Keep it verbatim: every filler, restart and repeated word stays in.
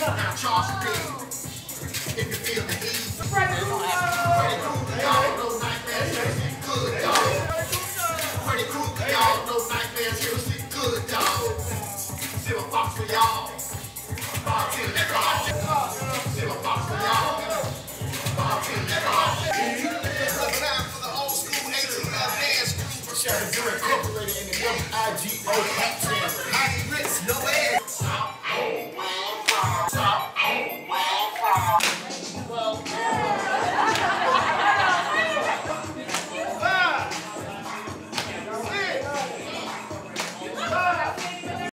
Now charge the bill. If you feel the heat. Freddy Krueger, y'all know nightmares, seriously good, dog. Freddy Krueger, y'all know nightmares, seriously good, dog. Silver Fox for y'all. Bob Till that dog. Silver Fox for y'all. Bob Till that dog. Time for the old school eighteen dance crew. Sharon Incorporated in the W I G O